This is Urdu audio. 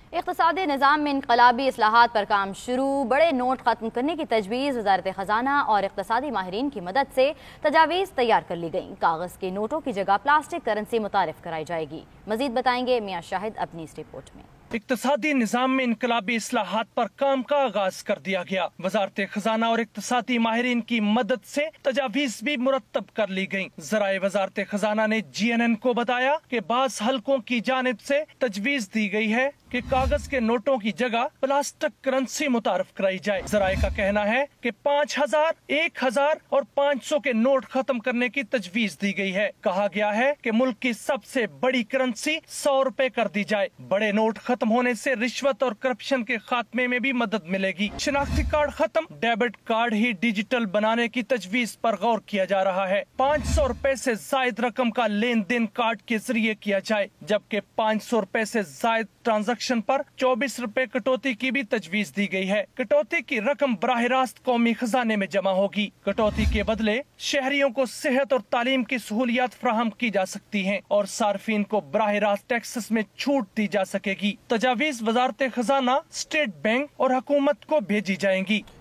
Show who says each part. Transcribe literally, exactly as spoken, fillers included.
Speaker 1: اقتصادی نظام میں انقلابی اصلاحات پر کام شروع، بڑے نوٹ ختم کرنے کی تجویز وزارت خزانہ اور اقتصادی ماہرین کی مدد سے تجاویز تیار کر لی گئیں۔ کاغذ کے نوٹوں کی جگہ پلاسٹک کرنسی متعارف کرائی جائے گی۔ مزید بتائیں گے میاں شاہد اپنی اس رپورٹ میں۔
Speaker 2: اقتصادی نظام میں انقلابی اصلاحات پر کام کا آغاز کر دیا گیا۔ وزارت خزانہ اور اقتصادی ماہرین کی مدد سے تجاویز بھی مرتب کر لی گئیں۔ ذرائع وزارت خزانہ نے جی این این کو بتایا کہ بعض حلقوں کی جانب سے تجویز دی گئی ہے کہ کاغذ کے نوٹوں کی جگہ پلاسٹک کرنسی متعارف کرائی جائے۔ ذرائع کا کہنا ہے کہ پانچ ہزار، ایک ہزار اور پانچ سو کے نوٹ ختم کرنے کی تجویز دی گئی ہے۔ کہا گیا ہے کہ ملک کی سب سے بڑی کرنسی سو روپے کر دی جائے۔ بڑے نوٹ ختم ہونے سے رشوت اور کرپشن کے خاتمے میں بھی مدد ملے گی۔ شناختی کارڈ ختم، ڈیبٹ کارڈ ہی ڈیجیٹل بنانے کی تجویز پر غور کیا جا رہا ہے۔ پانچ سو روپے سے زائد رقم کا لین دین کارڈ کے ذریعے کیا جائے، جبکہ پانچ سو روپے سے زائد ٹرانزیکشن پر چوبیس روپے کٹوتی کی بھی تجویز دی گئی ہے۔ کٹوتی کی رقم براہ راست قومی خزانے میں جمع ہوگی۔ کٹوتی کے بدلے شہریوں کو صحت اور تعلیم کی سہولیات فراہم کی جا سکتی ہیں اور صارفین کو براہ راست ٹیکسز میں چھوٹ دی جا سکے گی۔ تجاویز وزارت خزانہ، اسٹیٹ بینک اور حکومت کو بھیجی جائیں گی۔